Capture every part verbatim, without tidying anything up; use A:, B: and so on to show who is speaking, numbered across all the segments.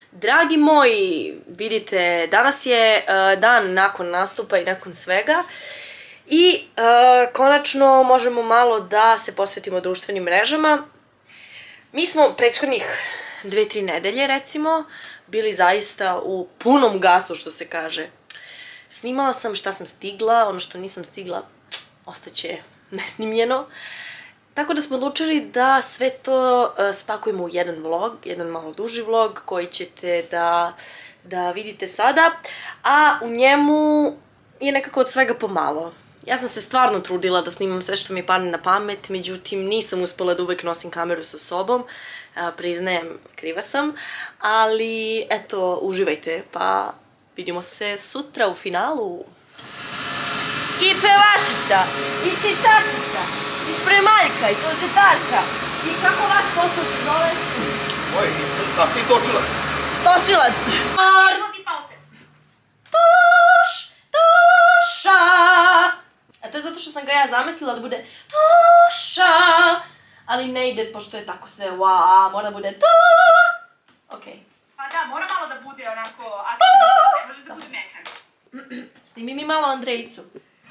A: Dragi moji, vidite, danas je uh, dan nakon nastupa i nakon svega i uh, konačno možemo malo da se posvetimo društvenim mrežama. Mi smo prethodnih dve, tri nedelje, recimo, bili zaista u punom gasu, što se kaže. Snimala sam šta sam stigla, ono što nisam stigla ostaće nesnimljeno. Tako da smo odlučili da sve to uh, spakujemo u jedan vlog, jedan malo duži vlog koji ćete da, da vidite sada, a u njemu je nekako od svega pomalo. Ja sam se stvarno trudila da snimam sve što mi padne na pamet, međutim nisam uspela da uvek nosim kameru sa sobom, uh, priznajem, kriva sam, ali eto, uživajte, pa vidimo se sutra u finalu. I pevačica, i čistačica, i spremaljka, i tozetarka. I kako vaš posao se zove?
B: Oj, sasvim točilac.
A: Točilac. Nosi falset. Tuš, tuša. A to je zato što sam ga ja zamislila da bude tuša. Ali ne ide, pošto je tako sve wa, mora da bude tu. Okej.
C: Pa da, mora malo da bude onako aktivno, ne može da bude mekan.
A: Snimi mi malo Andrejicu.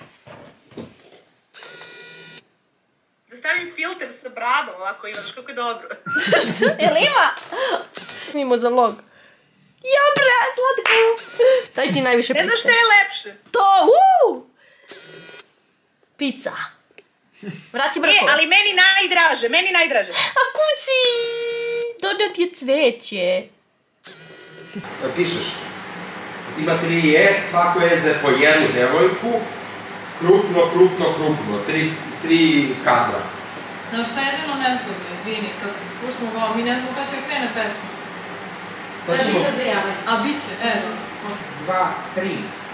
C: Da stavim filter sa bradom, ovako imaš, kako je dobro.
A: Jel ima? Snimimo za vlog. Jo bre, slatko! Daj ti najviše piše.
C: Ne znaš šta je lepše?
A: To, uuu! Pizza. Vrati brko.
C: E, ali meni najdraže, meni najdraže.
A: A kuci! Donio ti je cveće.
B: Pišeš. Ima tri je, svako je za po jednu devojku. Krupno, krupno, krupno. Tri, tri kadra.
D: Da, šta je jedino nezgodno, izvini, kad smo puštamo ovo, mi ne znamo kada će krene pesma.
A: Sve biće prijavanje.
D: A, biće, e, dobro.
B: Dva, tri.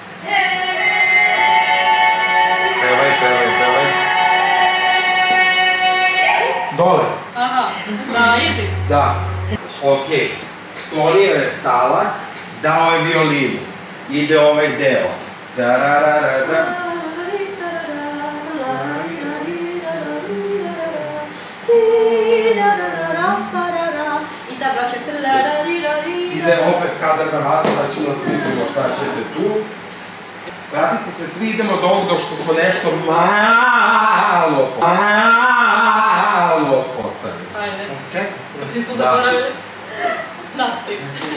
B: Pevaj, pevaj, pevaj. Dole.
D: Aha, na jezik.
B: Da. Okej. Sklonio je stalak, dao je violinu. Ide ovaj deo. Da-ra-ra-ra-ra.
A: I ta braća.
B: Ide opet kadar na vas, sad ćemo da smislimo šta ćete tu. Vratite se, svi idemo do ovdje što smo nešto malo, malo postavili.
D: Ajde.
B: Čekaj,
D: Dok nismo zaboravili. Nastavi.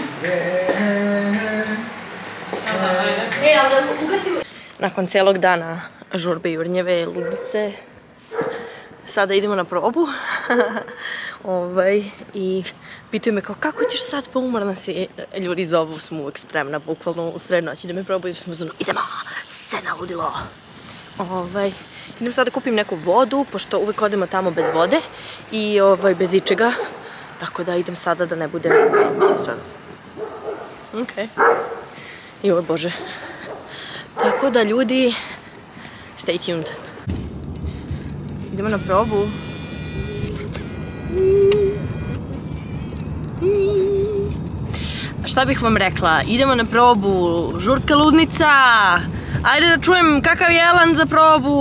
D: Aha, ajde.
A: E, ali da ugasimo. Nakon celog dana žurbe, jurnjeve, ludice, sada idemo na probu. Ovaj, i pitaju me kao, kako ćeš sad, pa umorna si? Ljudi zovu, sam uvek spremna, bukvalno u sred noći da me probaju, sam uzmano, idemo, scena, ludilo. Ovaj, idem sad da kupim neku vodu, pošto uvek odemo tamo bez vode i ovaj, bez ičega. Tako da idem sada da ne budem, mislim, stvarno. Okej. Joj, bože. Tako da, ljudi, stay tuned. Idemo na probu. Šta bih vam rekla? Idemo na probu. Žurka ludnica. Ajde da čujem kakav je Elan za probu.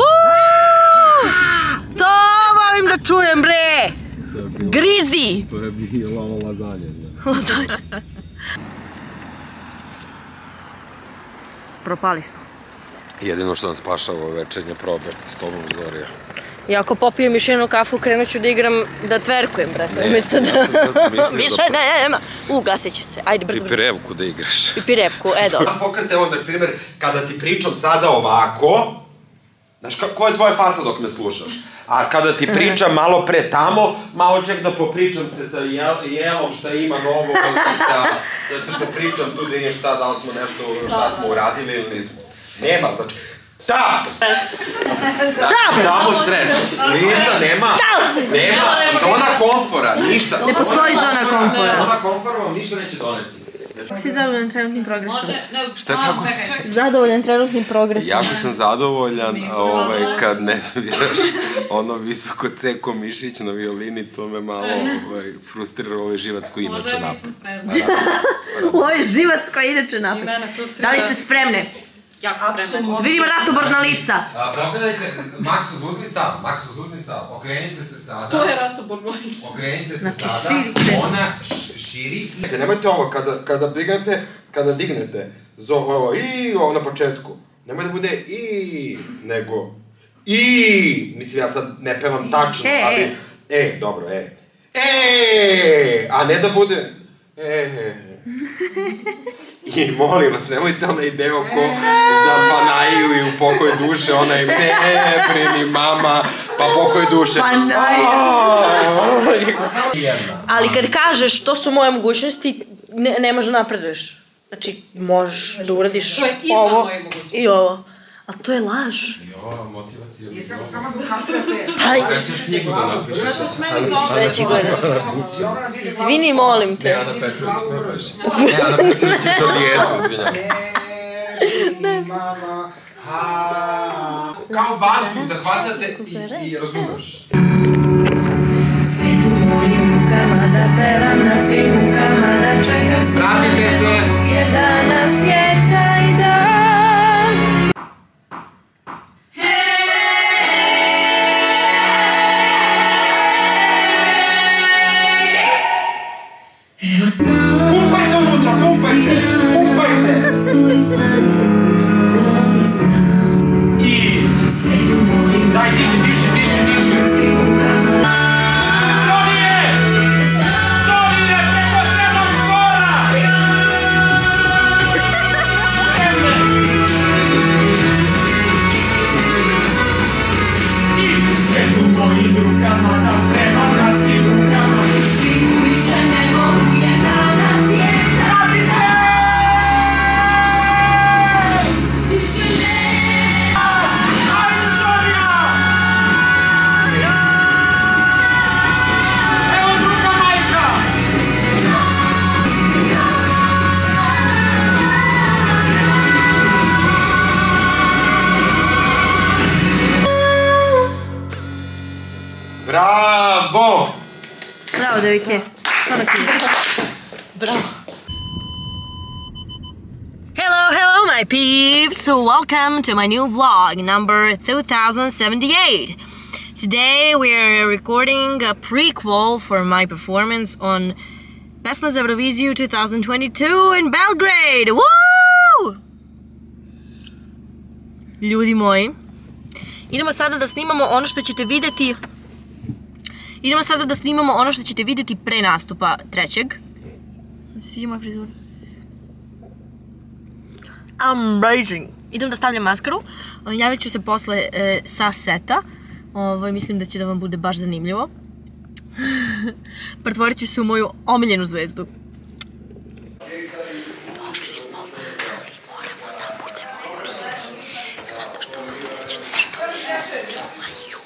A: To volim da čujem, bre. Grizi.
B: To je bilo lazanje.
A: Lazanje. Propali smo.
B: Jedino što nam spašava večernje probe s tobom, Zorija.
A: I ako popijem još jednu kafu, krenut ću da igram, da tverkujem, brate.
B: Ne, ja sam sad mislio
A: više nema. U, gasit će se. Ajde, brzo, brzo.
B: Pipirevku da igraš.
A: Pipirevku, e, dobro.
B: Pokrete onda, primjer, kada ti pričam sada ovako, znaš, ko je tvoja faca dok me slušaš? A kada ti pričam malo pre tamo, malo ček da popričam se sa Jelom šta ima novo, da se popričam tu da nije šta, da li smo nešto, šta smo uradili ili nismo. Nema, znači, tap!
A: Tap!
B: Samo stres, ništa, nema, nema, zona komfora, ništa.
A: Ne postoji zona komfora.
B: Zona komfora vam ništa neće doneti.
A: Kako si zadovoljan trenutnim progresom?
B: Šta, kako si?
A: Zadovoljan trenutnim progresom.
B: Jako sam zadovoljan kad ne sviraš ono visoko ceko mišić na violini, to me malo frustrira ovaj živac koji inače napred.
A: Ovo je živac koji inače napred. Da li ste spremne?
D: jako spremna.
A: Vidim ratoborna lica.
B: Pogledajte, Maksuz, uzmi stav, Maksuz, uzmi stav, okrenite se sada.
D: To je ratoborna lica.
B: Okrenite se
A: Znači,
B: sada,
A: širite.
B: ona širi. Nemojte ovo, kada dignete, kada dignete, zove ovo i ovo na početku. Nemoj da bude i, nego i, mislim ja sad ne pevam tačno, ali, e, dobro, e. E, a ne da bude, e, i molim vas, nemojte onaj deo ko za Panaju i u pokoj duše, onaj ne, bre, ni mama, pa pokoj duše.
A: Panaju. Ali kad kažeš to su moje mogućnosti, ne možeš da napreduješ. Znači, možeš da uradiš ovo i ovo. A to je laž.
B: Jo, motivacija.
C: I sam samo da napravite.
A: Pa,
B: kad ćeš knjigu da napišeš.
D: Šta ćeš meni za ovo?
A: Treći godin. Izvini, molim te.
B: Ne, Ana Petrović, probaš. Ne, Ana Petrović je za dijetu, izvinjam.
C: Ne, mama.
B: Kao vazduh da hvatate i razumeš.
E: Svijet u mojim rukama, da pevam na svim rukama, da čekam se.
B: Vratite se!
E: Jer danas je taj dan. Evo snala.
B: Pumpaj se unutra, pumpaj se! Pumpaj se!
E: Stojim sad, ponosna.
B: I...
E: Svijet u mojim
B: Daj, diši, diši, diši, diši!
E: na svim rukama.
B: Zorije! Zorije, preko celog dvora!
E: Svijet u mojim rukama, da pevam na svim rukama. Živu više ne mogu, jer danas je dan. Više ne.
B: Ajde, Zorija! Evo druga majka! Bravo!
A: Bravo, devojke. Stvarno ti. Bravo. Hello, hello, my peeps! Welcome to my new vlog, number two thousand seventy-eight. Today we are recording a prequel for my performance on Pesma za Euroviziju twenty twenty-two in Belgrade! Woo! Ljudi moji, idemo sada da snimamo ono što ćete vidjeti Idemo sada da snimamo ono što ćete vidjeti pre nastupa trećeg. Sviđa moja frizura. Amazing! Idem da stavljam maskaru. Javit ću se posle e, sa seta. Ovo, mislim da će da vam bude baš zanimljivo. Pretvorit ću se u moju omiljenu zvezdu. Došli smo, ali moramo da budemo tihi. Zato što već nešto snimaju.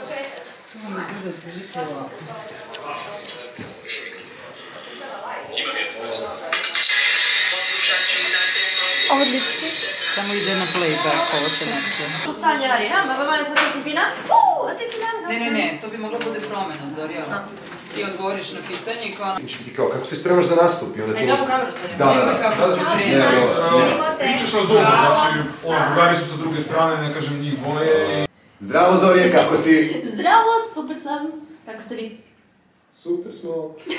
A: Odlično.
F: Samo ide na playback, ovo se neče.
A: Što stanje radi? Ja, mama, mama, sad si fina? Uuu, a ti si dan,
F: Ne, ne, ne, to bi mogla bude promena, Zorija. Ti odgovoriš na pitanje i kao...
G: Kao, kako se spremaš za nastup i onda ti
A: Ajde, ovu kameru stvari.
G: Da, da,
F: Evo
G: da.
F: kako se čini.
H: Pričaš o Zoomu, znači, ono, drugari su sa druge strane, ne kažem njih dvoje i...
G: Zdravo Zorije, kako si?
A: Zdravo, super sam. Kako ste vi?
G: Super smo.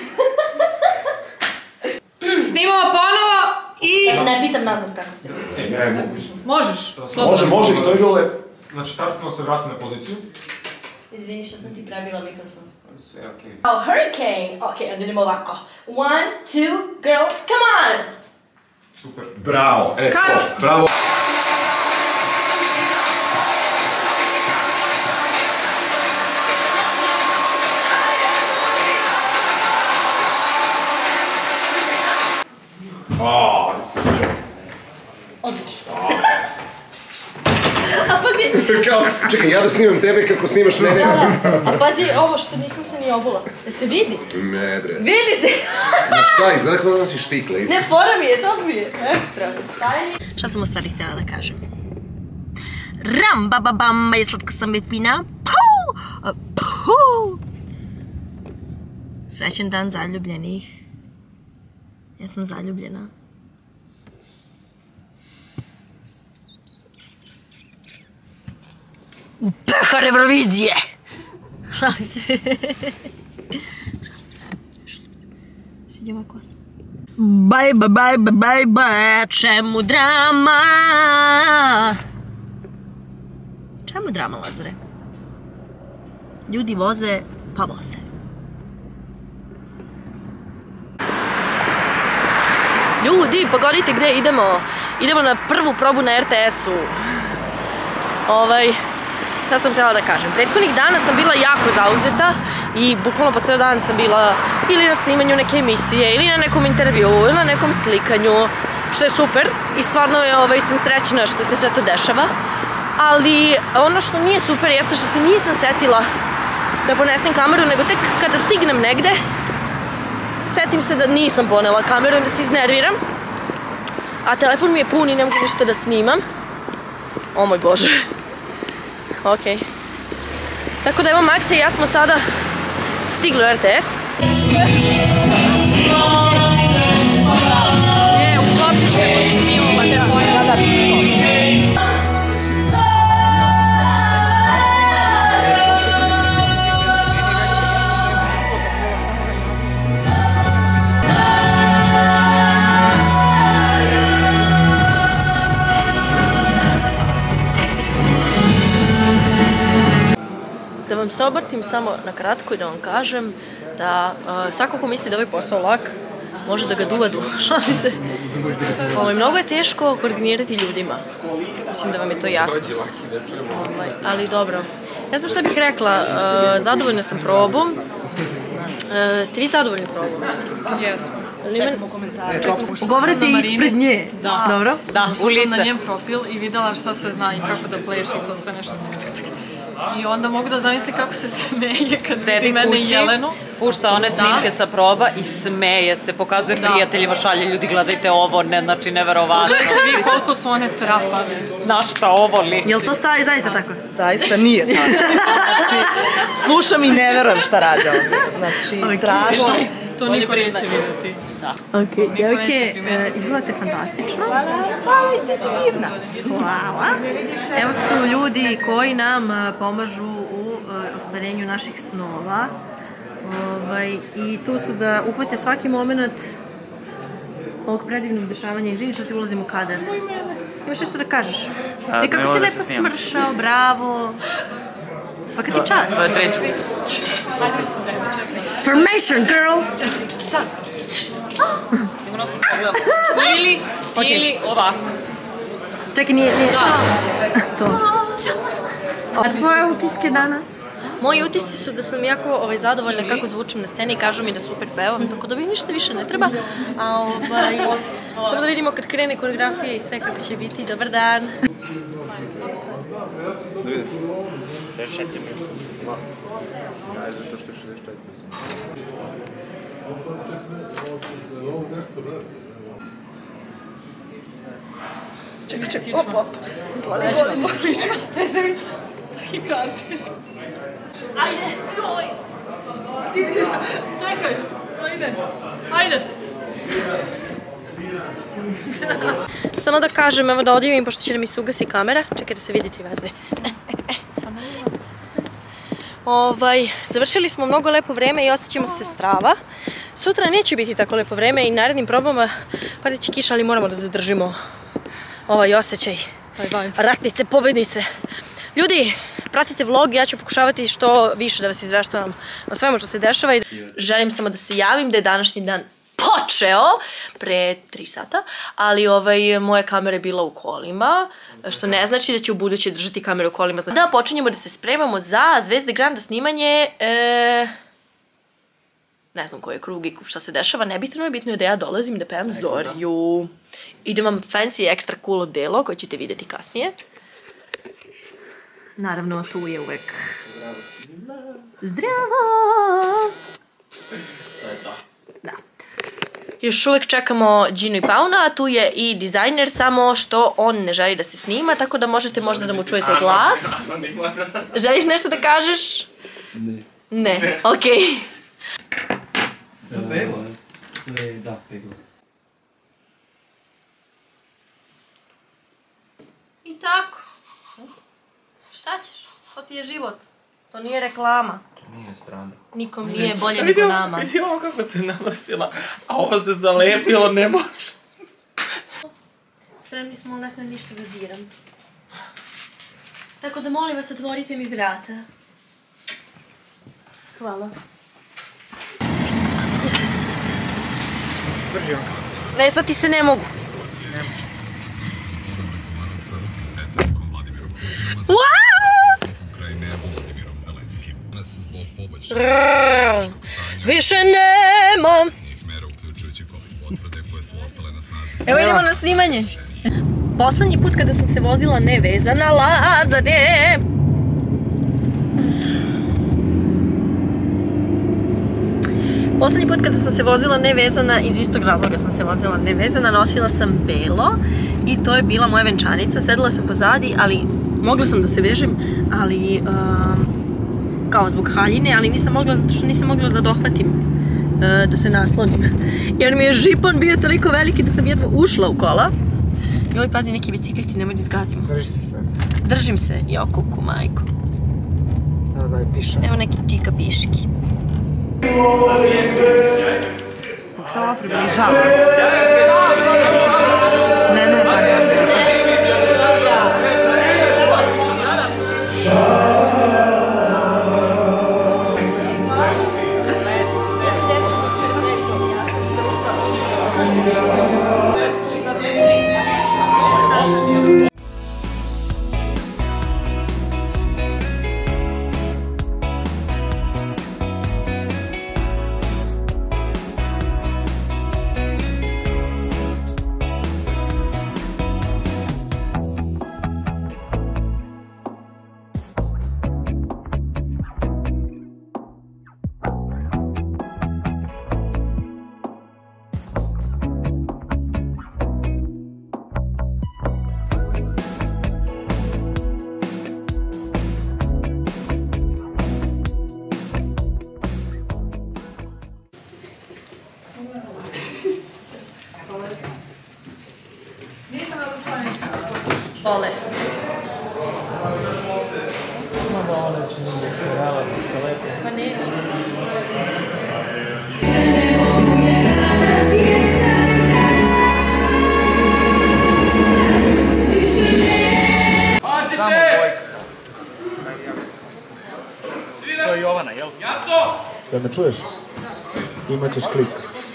F: Snimamo ponovo i...
A: Ne pitam nazad kako ste vi.
G: Ne, mogu.
F: Možeš.
G: Može, može, i to je bilo lepo.
H: Znači, startno se vrati na poziciju.
A: Izvini što sam ti prebila mikrofon.
H: Sve je okej.
A: Oh, Hurricane! Ok, onda idemo ovako. One, two, girls, come on!
H: Super.
G: Bravo, e, to, bravo. Aaaa, ti se želi.
A: Odlično. A pazi,
G: Kao, čekaj, ja da snimam tebe kako snimaš mene.
A: a pazi ovo što nisam se ni obula. Da se vidi?
G: Ne, bre.
A: Vidi se!
G: Ma šta, izgleda kao da nosiš štikle, isto.
A: Ne, fora mi je, to mi je. Ekstra. Stajanje. Šta sam u stvari htjela da kažem? Ram, ba, ba, bam, je slatka sam je fina. Puu! Puu! Srećen dan zaljubljenih. Ja sam zaljubljena. Mahar Eurovizije! Šalim se. Sviđa moja kosa. Baj, baj, baj, baj, baj, čemu drama? Čemu drama, Lazare? Ljudi voze, pa voze. Ljudi, pogodite gde idemo. Idemo na prvu probu na R T S-u. Ovaj, ja sam htjela da kažem. Prethodnih dana sam bila jako zauzeta i bukvalno po ceo dan sam bila ili na snimanju neke emisije, ili na nekom intervju, ili na nekom slikanju, što je super i stvarno je, ovaj, sam srećna što se sve to dešava. Ali ono što nije super jeste što se nisam setila da ponesem kameru, nego tek kada stignem negde, setim se da nisam ponela kameru i da se iznerviram. A telefon mi je pun i ne mogu ništa da snimam. O moj Bože. Okej. Tako da evo Maksa i ja smo sada stigli u R T S. E, uklopit ćemo se mi u materiju. Da vam se obratim samo na kratko i da vam kažem da uh, svako ko misli da ovaj posao lak, može da ga duva duva. Šalim se. Ovaj, mnogo je teško koordinirati ljudima. Mislim da vam je to jasno. Ovaj, ali dobro. Ne znam šta bih rekla, uh, zadovoljna sam probom. Uh, ste vi zadovoljni probom?
D: Jesmo.
F: Čekamo komentare.
A: Govorite ispred nje.
D: Da.
A: Dobro?
D: Da, ušla sam na njen profil i videla šta sve zna i kako da pleši i to sve nešto. I onda mogu da zamislim kako se smeje kad vidi mene i Jelenu.
F: Pušta one snimke sa proba i smeje se, pokazuje prijateljima, šalje ljudi, gledajte ovo, ne, znači neverovatno.
D: Vidi koliko su one trapane.
F: Na šta ovo li?
A: Jel to staje zaista tako?
I: Zaista nije tako. Znači, slušam i ne verujem šta rade ovdje. Znači, strašno.
D: To niko neće vidjeti.
A: Ok, devojke, izgledate fantastično.
I: Hvala i ti si divna.
A: Hvala. Evo su ljudi koji nam pomažu u ostvarenju naših snova. I tu su da uhvate svaki moment ovog predivnog dešavanja. Izvini što ti ulazim u kadar. Imaš nešto da kažeš? I kako si lepo smršao, bravo. Svaka ti čast.
F: Sada treću.
A: Formation, girls!
F: Sad. Ima nosim pogledam. Ili, ili ovako.
A: Čekaj, nije, nije. To. A tvoje utiske danas? Moji utisci su da sam jako ovaj, zadovoljna kako zvučim na sceni i kažu mi da super pevam, tako da mi ništa više ne treba. A ovaj, samo da vidimo kad krene koreografija i sve kako će biti. Dobar dan!
G: Da vidim. šezdeset četiri. Ja je zato što je šezdeset četiri.
I: Čekaj, čekaj, op, op. Boli boli.
D: Treba se mi taki karti. Ajde, joj! Čekaj, ajde, ajde.
A: Samo da kažem, evo da odjavim, pošto će da mi se ugasi kamera. Čekaj da se vidite vazde. Ovaj, završili smo mnogo lepo vreme i osjećamo se strava. Sutra neće biti tako lepo vreme i narednim probama padit će kiša, ali moramo da zadržimo ovaj osjećaj ratnice, pobednice. Ljudi, pratite vlog, ja ću pokušavati što više da vas izveštavam o svemu što se dešava. Želim samo da se javim da je današnji dan počeo pre tri sata, ali ovaj, moja kamera je bila u kolima, što ne znači da će u buduće držati kameru u kolima. Da počinjemo da se spremamo za Zvezde Granda snimanje, e, ne znam koji je krug i šta se dešava, nebitno je, bitno je da ja dolazim da pevam Zoriju. Idem vam fancy ekstra cool odelo koje ćete vidjeti kasnije. Naravno, tu je uvek zdravo! Da. Još uvek čekamo Ginu i Pauna, a tu je i dizajner, samo što on ne želi da se snima, tako da možete možda da mu čujete glas. Želiš nešto da kažeš? Ne. Ne, okej.
J: Pegla? Da, pegla.
A: I tako. Šta ćeš? ti je život. To nije reklama.
J: To nije strana.
A: Nikom nije bolje nego nama.
K: Vidi ovo kako se namrsila, a ovo se zalepilo, ne može.
A: Spremni smo, ali ne smijem ništa da diram. Tako da molim vas, otvorite mi vrata. Hvala. Vezati se ne mogu. Wow! Više nema. Evo idemo na snimanje. Poslednji put kada sam se vozila nevezana, Lazare. Poslednji put kada sam se vozila nevezana, iz istog razloga sam se vozila nevezana, nosila sam belo i to je bila moja venčanica. Sedela sam pozadi, ali mogla sam da se vežem, ali kao zbog haljine, ali nisam mogla zato što nisam mogla da dohvatim, da se naslonim. Jer mi je žipon bio toliko veliki da sam jedva ušla u kola. I ovoj pazi neki biciklisti, nemoj da izgazimo.
L: Drži se sve.
A: Držim se, jo kuku majko.
L: Evo daj piša.
A: Evo neki čika piški. Kako se ovo približava?
L: Ne, ne, pa ne.
A: Vole.
K: Ma vole, će mi da smirala sa lepo.
A: Pa neće.
K: Samo dvojka. To je Jovana, jel? Jaco!
L: Da me čuješ? Imaćeš klik.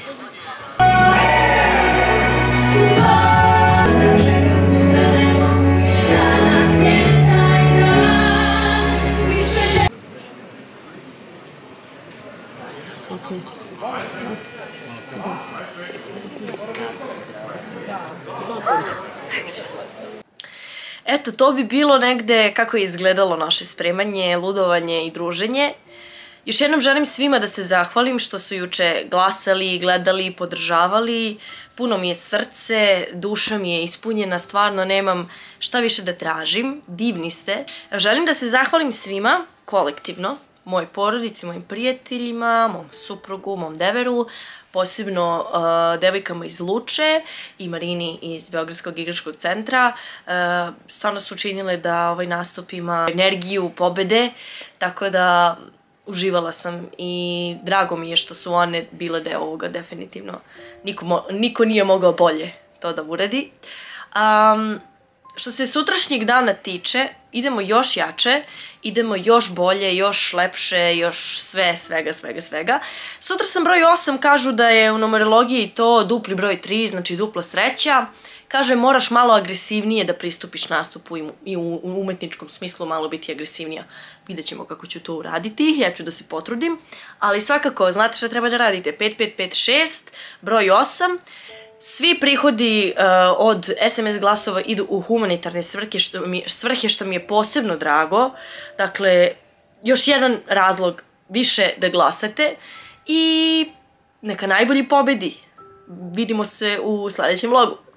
A: Eto, to bi bilo negde kako je izgledalo naše spremanje, ludovanje i druženje. Još jednom želim svima da se zahvalim što su juče glasali, gledali, podržavali. Puno mi je srce, duša mi je ispunjena, stvarno nemam šta više da tražim. Divni ste. Želim da se zahvalim svima, kolektivno, mojoj porodici, mojim prijateljima, mom suprugu, mom deveru, posebno uh, devojkama iz Luče i Marini iz Beogradskog igračkog centra. Uh, stvarno su učinile da ovaj nastup ima energiju pobede, tako da uživala sam i drago mi je što su one bile deo ovoga definitivno. Niko, niko nije mogao bolje to da uradi. Um, što se sutrašnjeg dana tiče, idemo još jače, idemo još bolje, još lepše, još sve, svega, svega, svega. Sutra sam broj osam, kažu da je u numerologiji to dupli broj tri, znači dupla sreća. Kaže, moraš malo agresivnije da pristupiš nastupu i u umetničkom smislu malo biti agresivnija. Vidjet ćemo kako ću to uraditi, ja ću da se potrudim. Ali svakako, znate šta treba da radite? pet pet pet šest, broj osam. Svi prihodi uh, od es em es glasova idu u humanitarne svrhe što, mi, svrhe, što mi je posebno drago. Dakle, još jedan razlog više da glasate i neka najbolji pobedi. Vidimo se u sledećem vlogu.